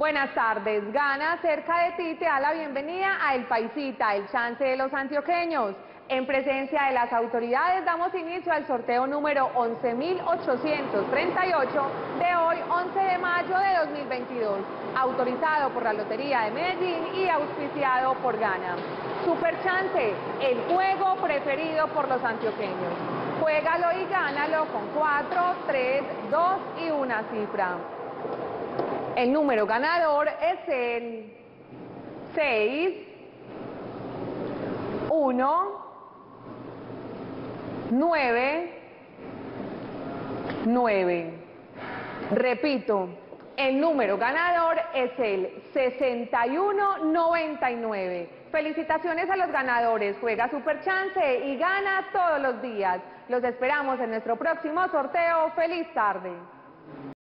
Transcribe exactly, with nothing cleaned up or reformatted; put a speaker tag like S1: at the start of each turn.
S1: Buenas tardes. Gana cerca de ti te da la bienvenida a El Paisita, el chance de los antioqueños. En presencia de las autoridades damos inicio al sorteo número once mil ochocientos treinta y ocho de hoy, once de mayo de dos mil veintidós, autorizado por la Lotería de Medellín y auspiciado por Gana. Super Chance, el juego preferido por los antioqueños. Juégalo y gánalo con cuatro, tres, dos y una cifra. El número ganador es el seis, uno, nueve, nueve. Repito, el número ganador es el sesenta y uno noventa y nueve. Felicitaciones a los ganadores. Juega Super Chance y gana todos los días. Los esperamos en nuestro próximo sorteo. ¡Feliz tarde!